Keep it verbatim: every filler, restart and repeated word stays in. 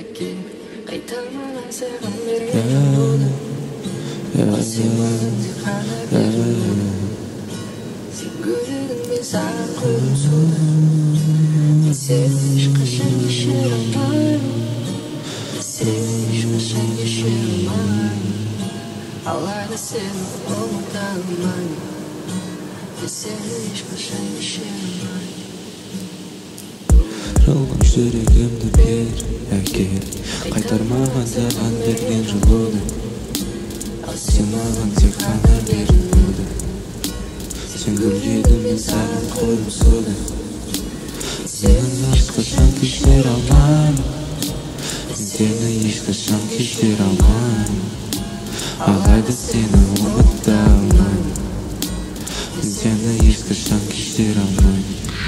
әке, қайтармаған саған берген болдым. Сен маған тек қана бердің. Сен көйлегің мен саған қойдым суды. Мен сені ешқашан кешіре алмаймын. Мен сені ешқашан кешіре алмаймын. Алайда сені ұмыта алмаймын. Мен сені ешқашан кешіре алмаймын. Жалған жүрегімді бер, әке, қайтармаған саған берген жылуды. Сен маған тек қана бердің. Сен гүлдедің, мен саған қойдым суды. Сені ешқашан кешіре алмаймын. Мен сені ешқашан кешіре алмаймын. Алайда сені ұмыта алмаймын. Мен сені ешқашан кешіре алмаймын.